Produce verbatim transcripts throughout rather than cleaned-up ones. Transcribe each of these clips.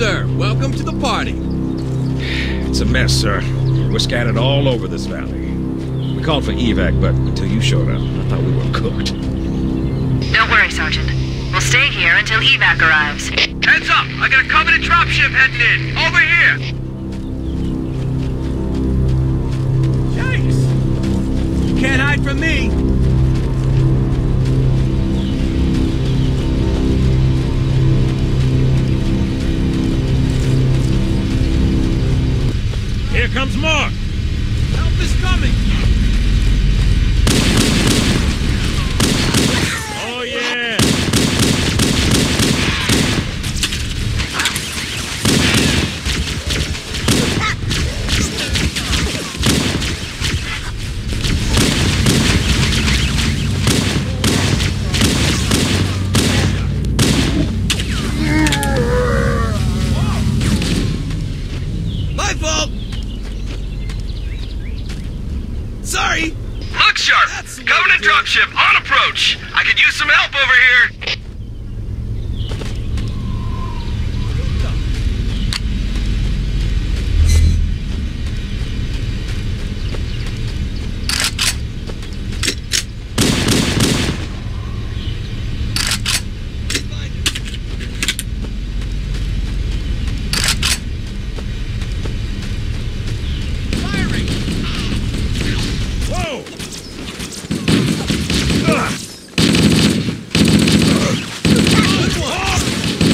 sir. Welcome to the party. It's a mess, sir. We're scattered all over this valley. We called for evac, but until you showed up, I thought we were cooked. Don't worry, Sergeant. We'll stay here until evac arrives. Heads up! I got a Covenant dropship heading in! Over here! Yikes! You can't hide from me! Here comes more! Help is coming! Oh, yeah! My fault! Sorry! Look sharp! That's the way Covenant to do it. dropship on approach! I could use some help over here! Firing! Whoa! Good one!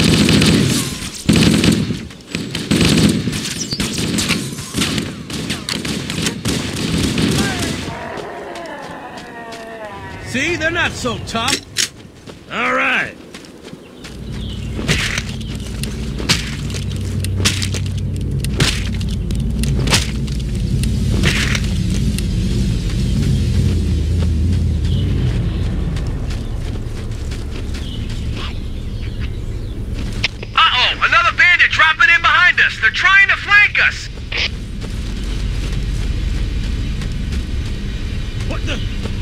See, they're not so tough. All right! Uh-oh! Another bandit dropping in behind us! They're trying to flank us! What the?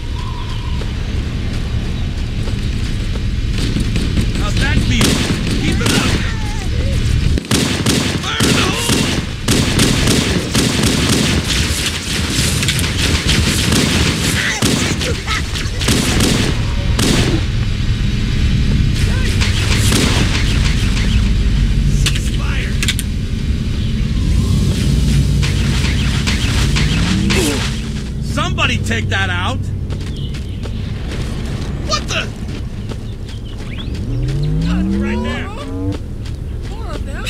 How's that feel? Keep it up! Fire in the hole! Ceasefire! Somebody take that out! What the? Right there! More of them.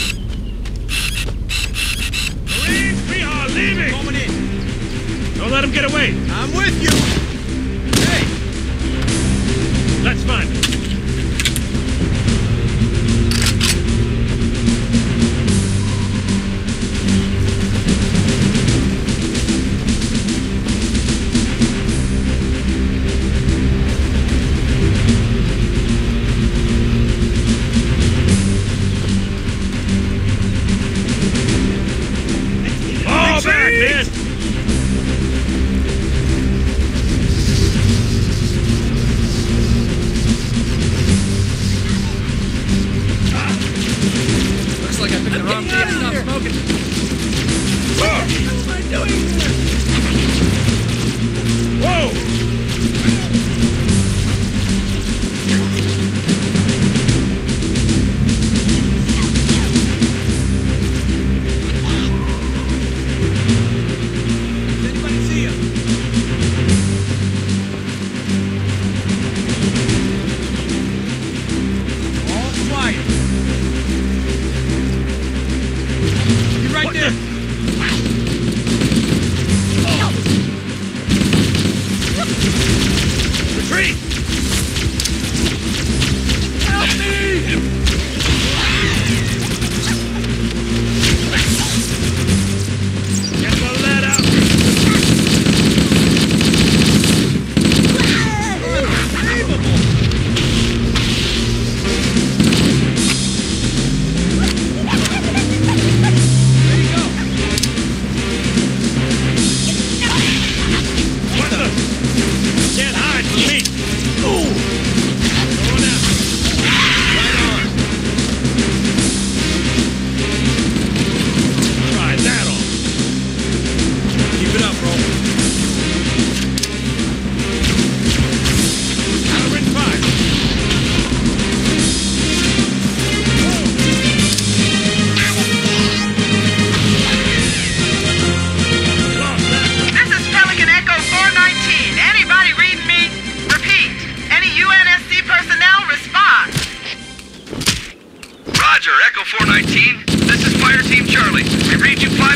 Marines, we are leaving! Going in. Don't let them get away! I'm with you! Hey! Let's find them. Fall back, man!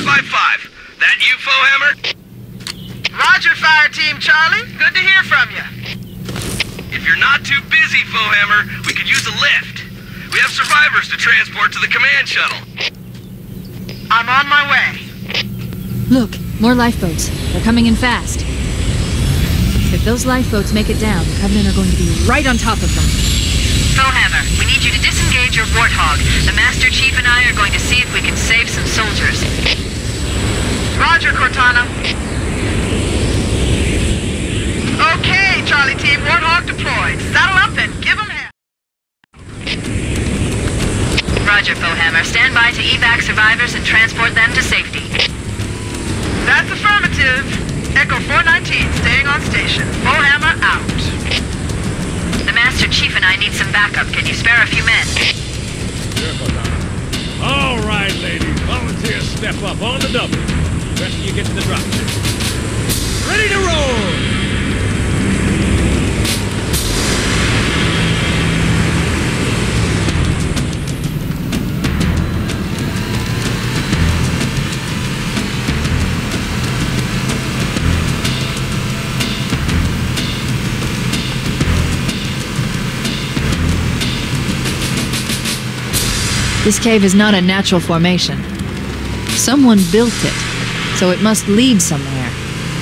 five five. That you, Foehammer? Roger, Fire Team Charlie. Good to hear from you. If you're not too busy, Foehammer, we could use a lift. We have survivors to transport to the command shuttle. I'm on my way. Look, more lifeboats. They're coming in fast. If those lifeboats make it down, the Covenant are going to be right on top of them. Foehammer, we need you to disengage your Warthog. The Master Chief and I are going to see if we can save some soldiers. Roger, Cortana. Okay, Charlie Team, Warthog deployed. Saddle up and give them hell. Roger, Foehammer. Stand by to evac survivors and transport them to safety. That's affirmative. Echo four nineteen, staying on station. Foehammer out. The Master Chief and I need some backup. Can you spare a few men? All right, ladies. Volunteers step up on the double. The rest of you get to the drop zone. Ready to roll! This cave is not a natural formation. Someone built it, so it must lead somewhere.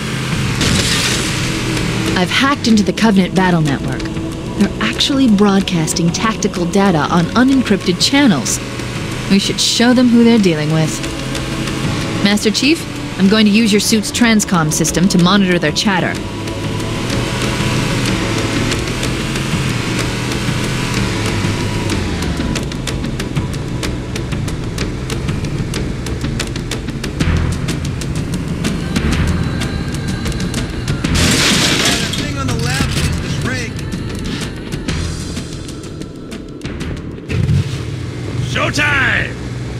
I've hacked into the Covenant battle network. They're actually broadcasting tactical data on unencrypted channels. We should show them who they're dealing with. Master Chief, I'm going to use your suit's transcom system to monitor their chatter. Showtime!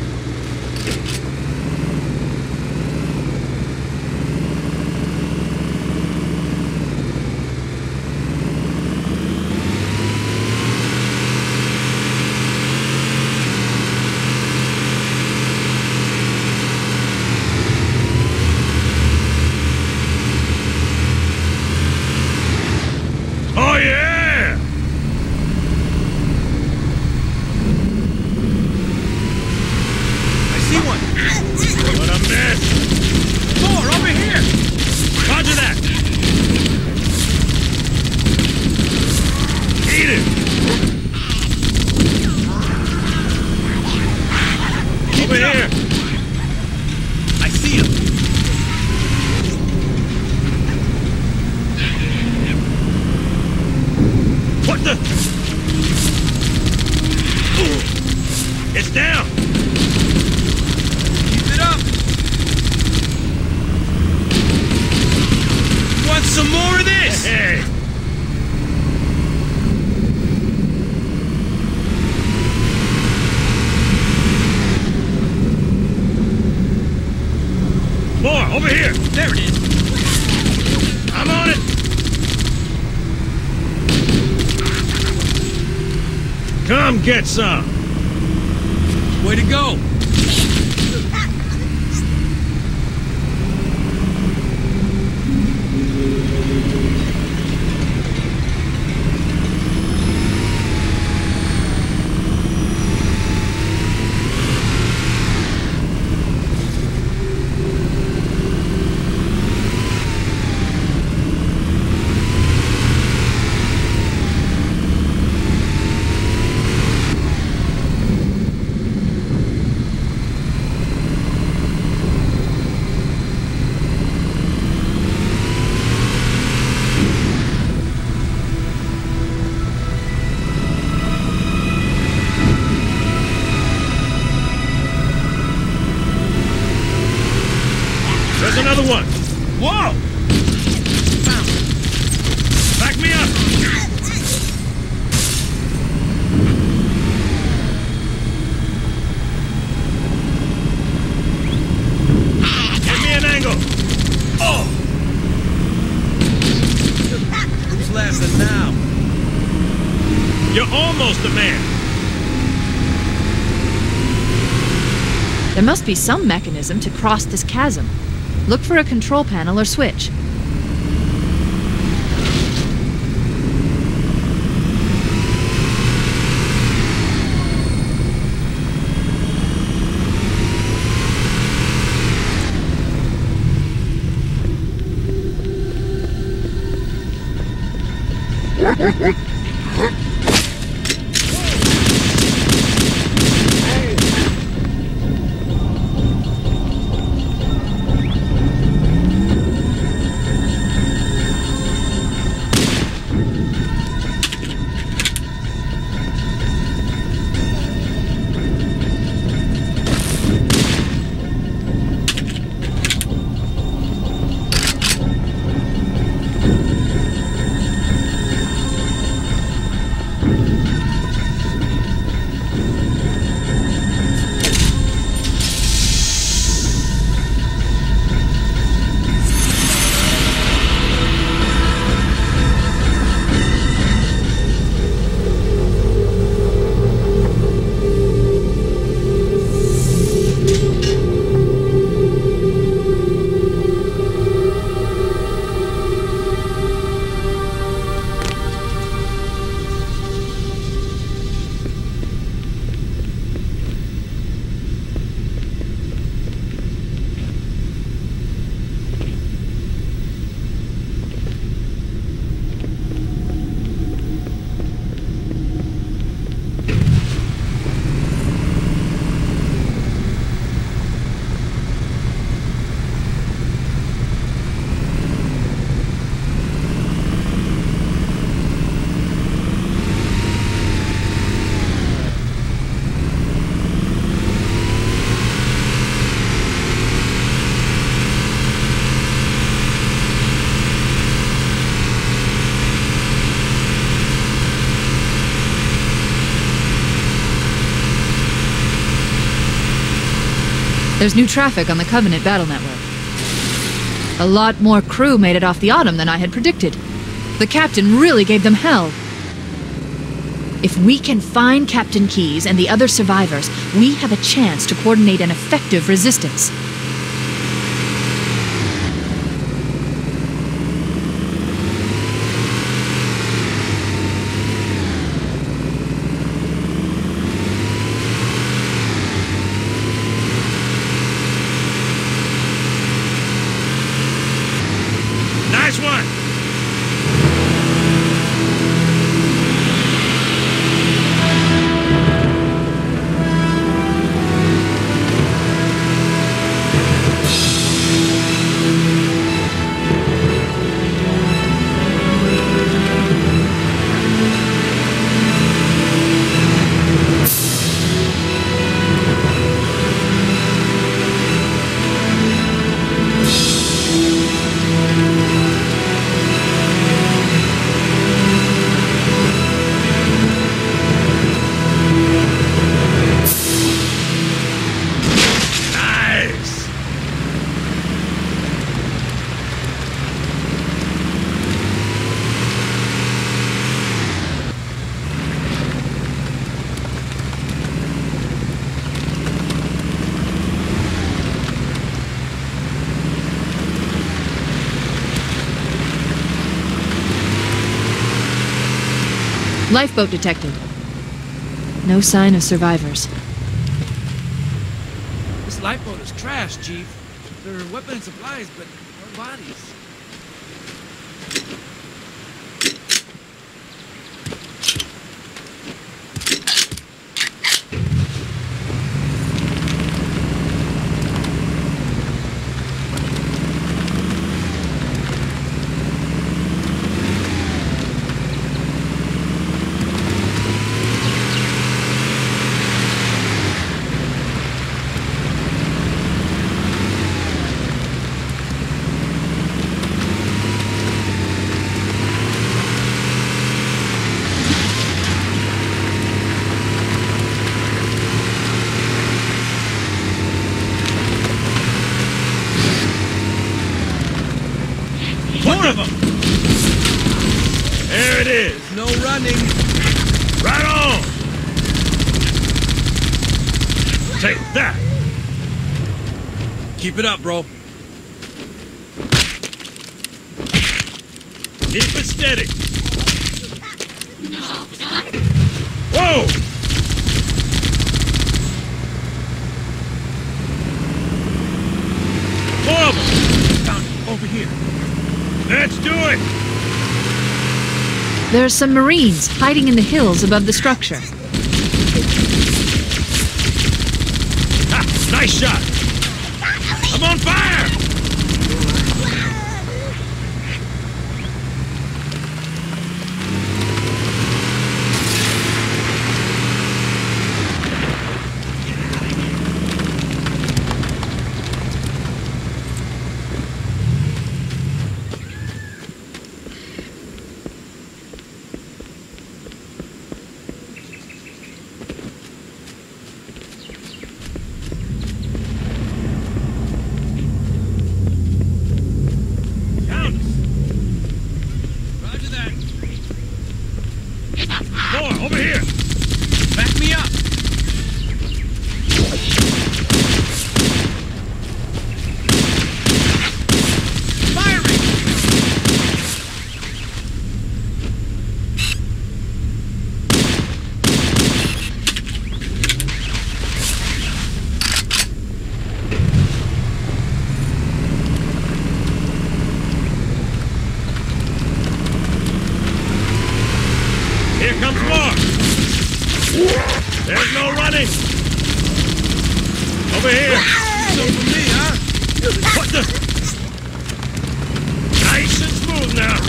Oh yeah! See one. What a mess! More over here. Roger that! Eat it! Keep Over it up. here! I see him. What the? Ooh. It's down! Keep it up. Want some more of this? Hey! More, over here! There it is. I'm on it! Come get some! Way to go. There's another one! Whoa! Found it. Back me up! Give me an angle! Oh! Who's laughing now? You're almost a man! There must be some mechanism to cross this chasm. Look for a control panel or switch. There's new traffic on the Covenant battle network. A lot more crew made it off the Autumn than I had predicted. The captain really gave them hell. If we can find Captain Keyes and the other survivors, we have a chance to coordinate an effective resistance. Nice one! Lifeboat detected. No sign of survivors. This lifeboat is trash, Chief. There are weapons and supplies, but no bodies. More of them! There it is! No running. Right on! Take that! Keep it up, bro. Keep it steady. Whoa! More of them! Found it. Over here. Let's do it! There are some Marines hiding in the hills above the structure. Ha! Nice shot! I'm on fire! There's no running! Over here! So for me, huh? What the? Nice and smooth now!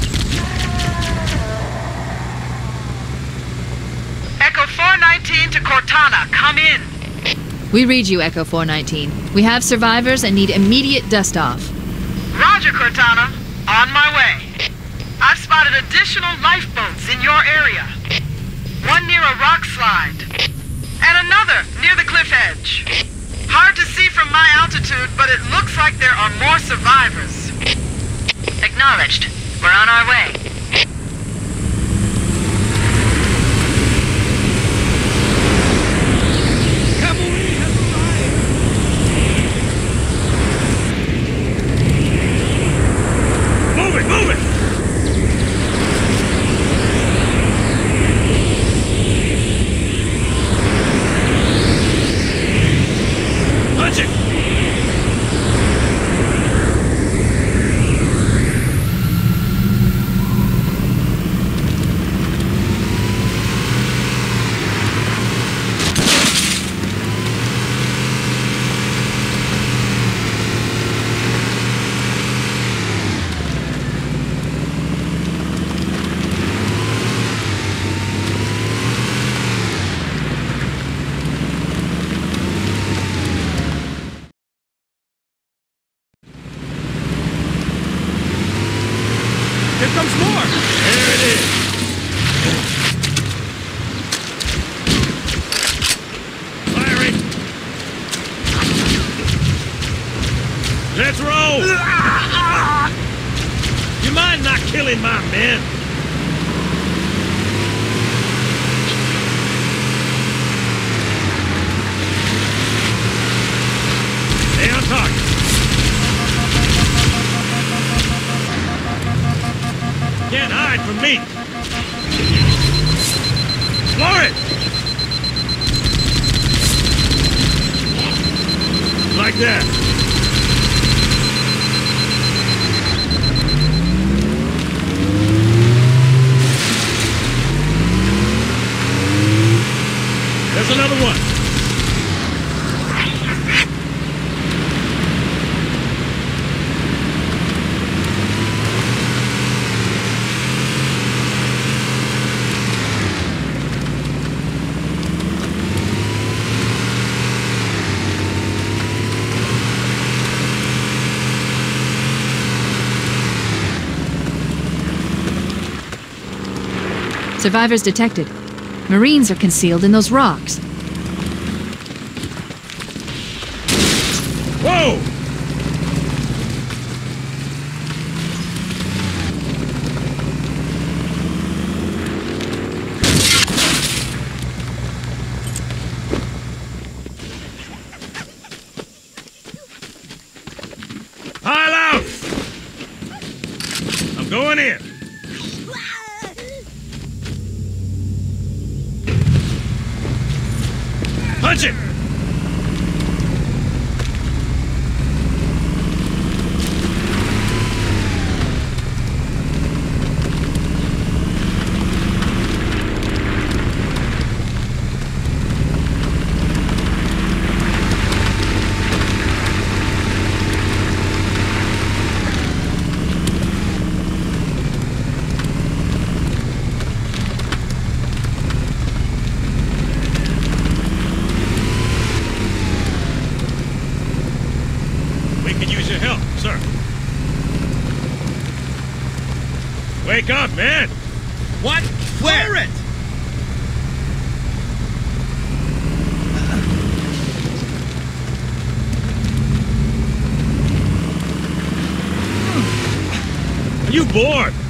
Echo four nineteen to Cortana, come in. We read you, Echo four nineteen. We have survivors and need immediate dust-off. Roger, Cortana. On my way. I've spotted additional lifeboats in your area. One near a rock slide. And another near the cliff edge. Hard to see from my altitude, but it looks like there are more survivors. Acknowledged. We're on our way. Cavalry has arrived! Move it, move it! Punch it! Here comes more! There it is! Firing! Let's roll! You mind not killing my men? Stay on target! Can't hide from me! Floor it! Like that. There's another one. Survivors detected. Marines are concealed in those rocks. Whoa! Punch it! Wake up, man! What? Where? It! Are you bored?